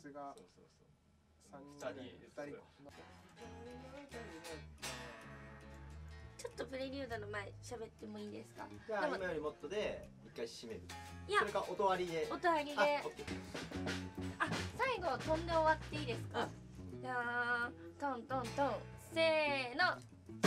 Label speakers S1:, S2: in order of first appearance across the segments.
S1: スが3人ぐらい、2人。
S2: ちょっとプレリュードの前喋ってもいいですか？
S3: じゃあ今よりもっとで一回締める。
S2: いや、
S3: それか音割りで。
S2: 音ありで。あ、最後飛んで終わっていいですか？じゃあトントントン、せーの。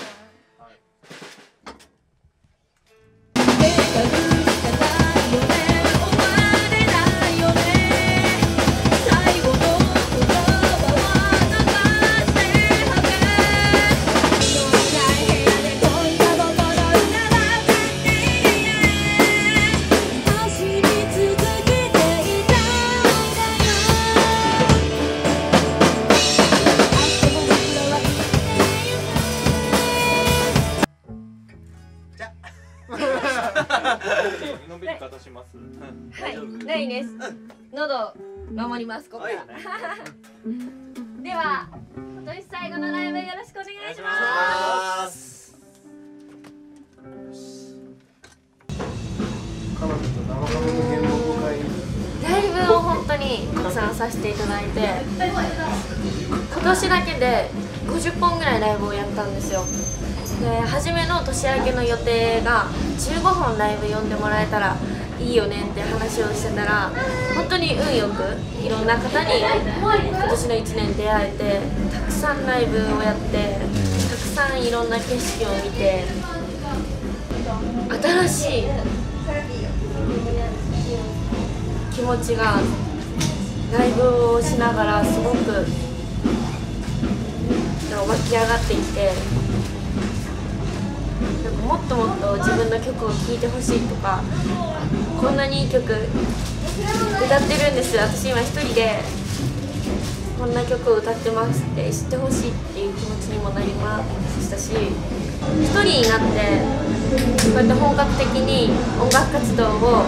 S4: のべり方します。
S2: はい、ないです。喉守ります、ここから。では、今年最後のライブよろしくお願いします。
S1: 彼女と生ハムの原木会。
S2: ライブを本当にたくさんさせていただいて、今年だけで50本ぐらいライブをやったんですよ。で、初めの年明けの予定が15本ライブ呼んでもらえたらいいよねって話をしてたら、本当に運よくいろんな方に今年の1年出会えて、たくさんライブをやって、たくさんいろんな景色を見て、新しい気持ちがライブをしながらすごく湧き上がってきて、もっともっと自分の曲を聴いてほしいとか、こんなにいい曲歌ってるんです、私今一人でこんな曲を歌ってますって知ってほしいっていう気持ちにもなりましたし、一人になってこうやって本格的に音楽活動を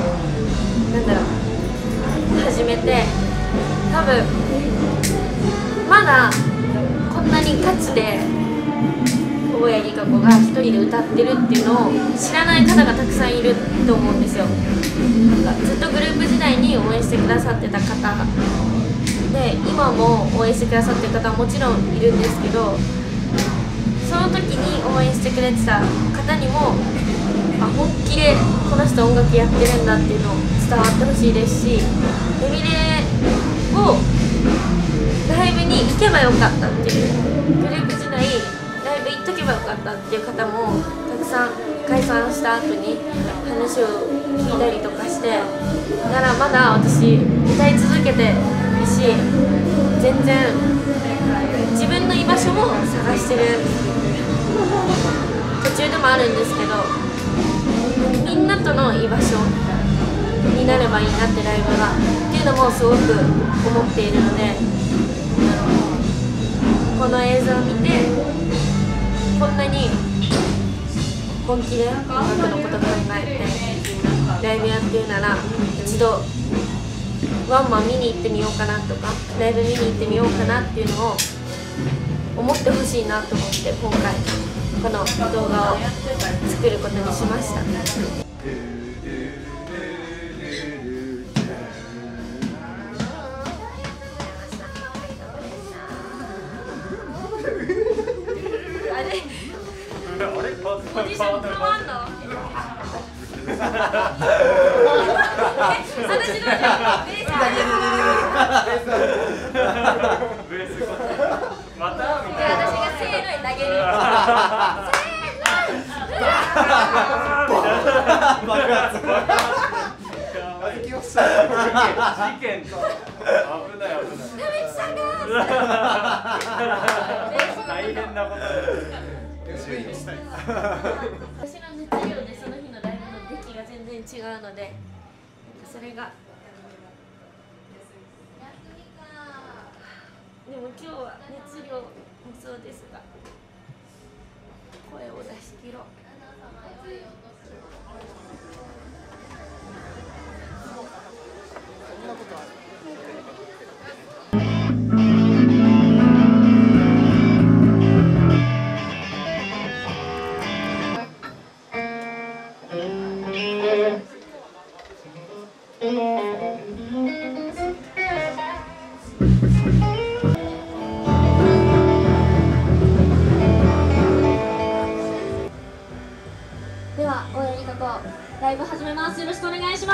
S2: 始めて、多分まだこんなにガチで大八木加子が一人で歌ってるっていうのを知らない方がたくさんいると思うんですよ。ずっとグループ時代に応援してくださってた方で、今も応援してくださってる方はもちろんいるんですけど、その時に応援してくれてた方にも本気でこの人音楽やってるんだっていうのを伝わってほしいですし、レミレをライブに行けばよかったっていう、グループ時代ライブ行っとけばよかったっていう方もたくさん解散した後に話を聞いたりとかして、だからまだ私歌い続けてるし、全然自分の居場所も探してる途中でもあるんですけど、みんなとの居場所になればいいなってライブがっていうのもすごく思っているので、この映像を見てこんなに本気で音楽のこと考えてライブやってるなら、一度ワンマン見に行ってみようかなとか、ライブ見に行ってみようかなっていうのを思ってほしいなと思って、今回この動画を作ることにしました。ポジション変わんの？私のベースまたみたいな。私がせーのに投げる。
S4: 事件と危ない。大変なこと。
S2: 私の熱量でその日のライブの出来が全然違うので、それがでも今日は熱量もそうですが、声を出し切ろう。
S1: そんなことある？
S2: ライブ始めます。よろしくお願いします。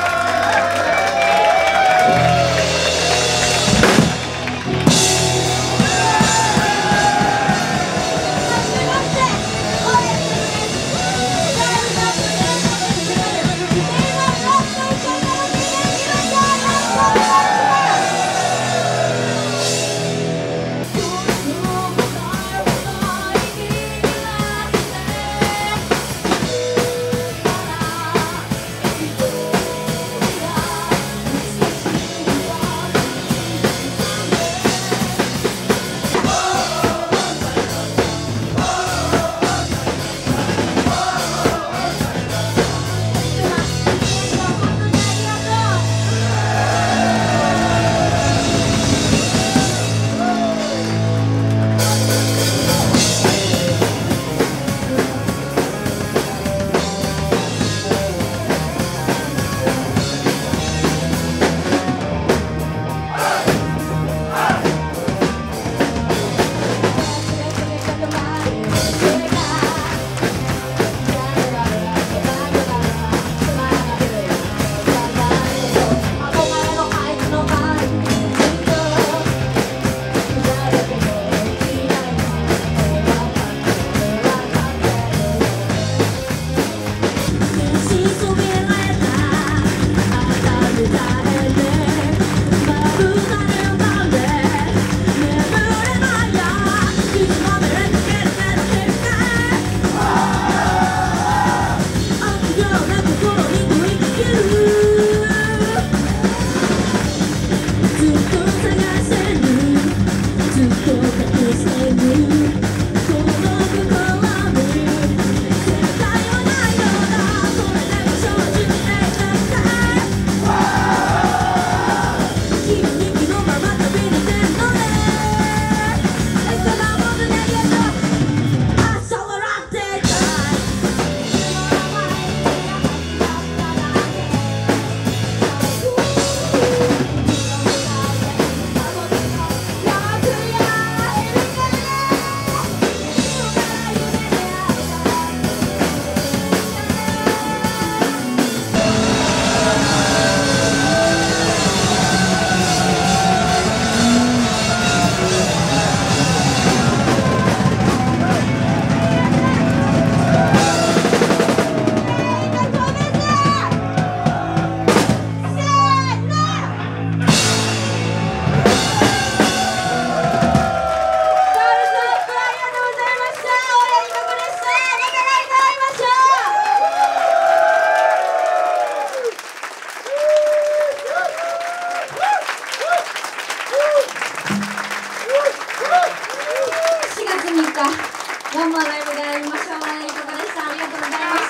S2: ワンマンライブで会いましょう。いかがでした？ありがとうございました。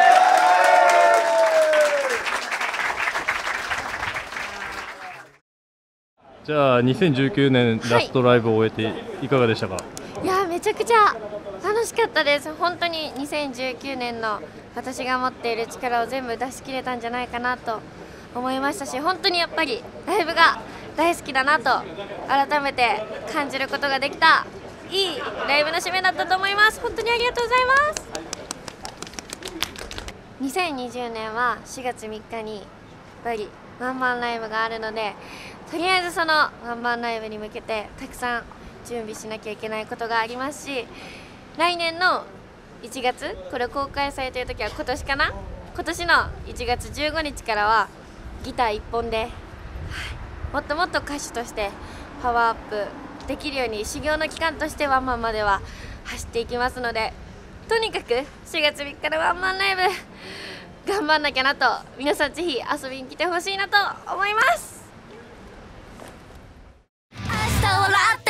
S5: じゃあ2019年ラストライブを終えていかがでしたか？
S2: いやめちゃくちゃ楽しかったです。本当に2019年の私が持っている力を全部出し切れたんじゃないかなと思いましたし、本当にやっぱりライブが大好きだなと改めて感じることができたいいライブの締めだったと思います。本当にありがとうございます。2020年は4月3日にやっぱりワンマンライブがあるので、とりあえずそのワンマンライブに向けてたくさん準備しなきゃいけないことがありますし、来年の1月、これ公開されている時は今年かな、今年の1月15日からはギター1本で、もっともっと歌手としてパワーアップできるように修行の期間としてワンマンまでは走っていきますので、とにかく4月3日のワンマンライブ頑張んなきゃなと、皆さんぜひ遊びに来てほしいなと思います。明日笑って